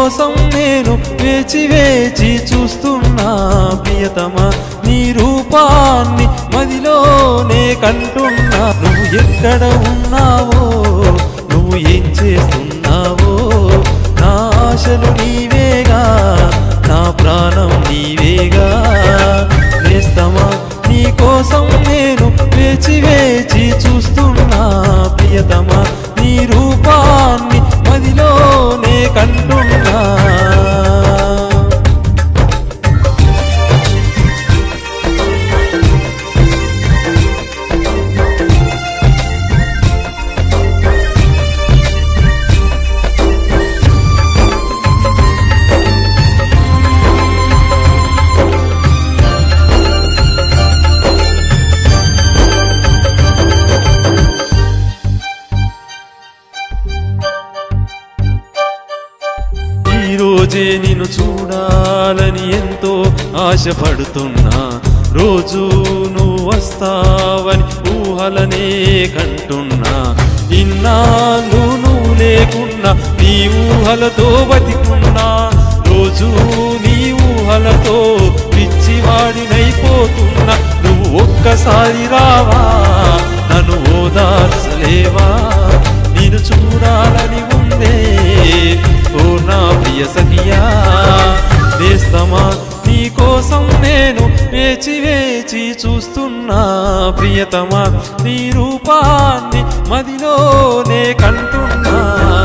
కోసం నేను వేచి వేచి చూస్తున్నా ప్రియతమా నీ రూపాన్ని మదిలోనే కంటున్నా నువ్వు ఎక్కడ ఉన్నావో నువ్వు ఏం చేస్తున్నావో నా ఆశలు నీవేగా నా ప్రాణం నీవేగా నేస్తమా నీ కోసం నేను వేచి వేచి చూస్తున్నా ప్రియతమా నీ రూపాన్ని మదిలోనే కంటున్నా రోజే నిన్ను చూడాలని ఎంతో ఆశపడుతున్నా రోజు నువ్వు వస్తావని ఊహలనే కంటున్నా ఇన్నాళ్ళు నువ్వు లేకున్నా నీ ఊహలతో బతికున్నా రోజు నీ ఊహలతో పిచ్చివాడినైపోతున్నా నువ్వు ఒక్కసారి రావా నన్ను ఓదార్చలేవా నిన్ను చూడాలని ఉందే ఓ నా ప్రియ సఖియా నేస్తమా నీ కోసం నేను వేచి వేచి చూస్తున్నా ప్రియతమా నీ రూపాన్ని మదిలోనే కంటున్నా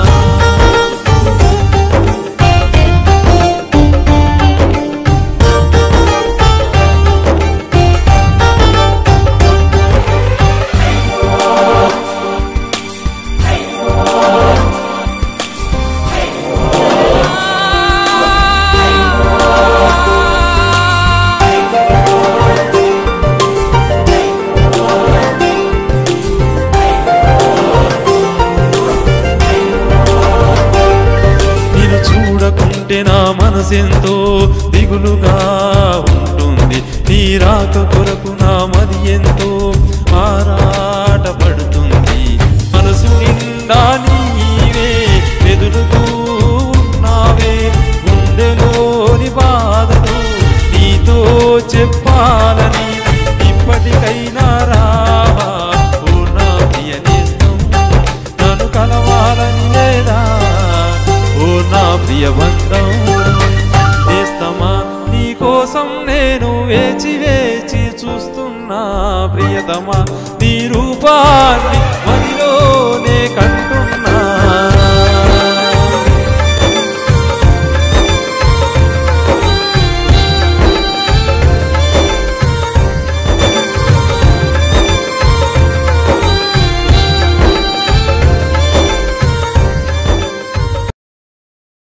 నా మనసెంతో దిగులుగా ఉంటుంది నీ రాక కొరకు నా మది ఎంతో ఆరాటపడుతుంది మనసు నిండా నీవే ఎదురుతూ ఉన్నావే గుండెలోని బాధను నీతో చెప్పాలని ఇప్పటికైనా రావా ఓ నా ప్రియ నేస్తం నన్ను కలవాలని లేదా ఓ నా ప్రియ బంధం నేస్తమా నీ కోసం నేను వేచి వేచి చూస్తున్నా ప్రియతమా నీ రూపాన్ని